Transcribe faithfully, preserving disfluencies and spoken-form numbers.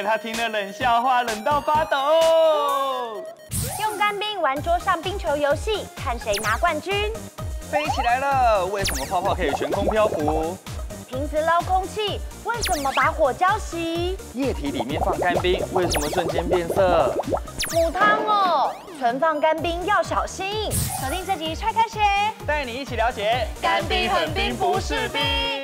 给他听了冷笑话，冷到发抖。 用干冰玩桌上冰球游戏，看谁拿冠军。 飞起来了，为什么泡泡可以悬空漂浮？ 瓶子捞空气，为什么把火浇熄？ 液体里面放干冰，为什么瞬间变色？ 母汤哦，存放干冰要小心。锁定这集踹开学， 带你一起了解， 干冰很冰不是冰。